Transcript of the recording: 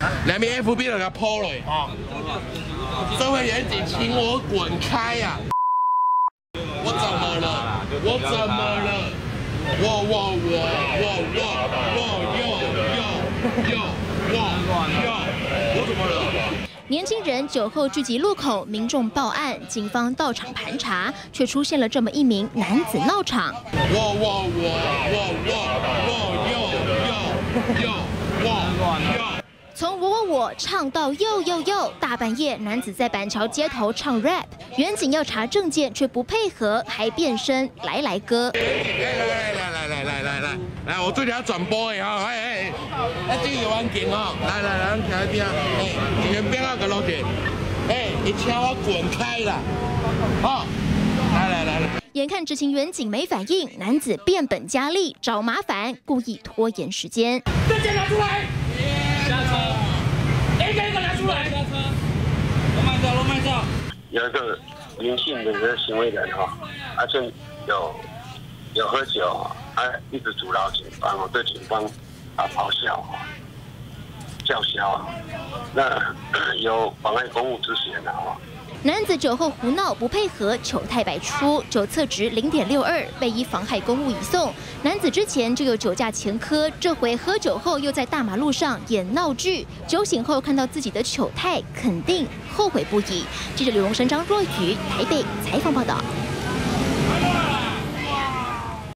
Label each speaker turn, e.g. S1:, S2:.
S1: 两边 FB 就给他抛了啊！社会远景，请我滚开呀！我怎么了？我怎么了？我怎么了？
S2: 年轻人酒后聚集路口，民众报案，警方到场盘查，却出现了这么一名男子闹场。从我唱到又，大半夜男子在板桥街头唱 rap， 远警要查证件却不配合，还变身来歌。
S1: 来，我最近要转播的哈，这个环境哦，来，咱听一听，这边边那个路线，你请我滚开啦，好，来。
S2: 眼看执勤远警没反应，男子变本加厉找麻烦，故意拖延时间。
S1: 证件拿出来，
S3: 下车，一个拿出来，下车，都慢走。
S4: 有一个林姓的这个行为人哈，而且有喝酒，一直阻挠警方，对警方咆哮叫嚣，那有妨碍公务之嫌的哈。
S2: 男子酒后胡闹不配合，糗态百出，酒测值0.62，被依妨害公务移送。男子之前就有酒驾前科，这回喝酒后又在大马路上演闹剧。酒醒后看到自己的糗态，肯定后悔不已。记者刘荣生、张若愚台北采访报道。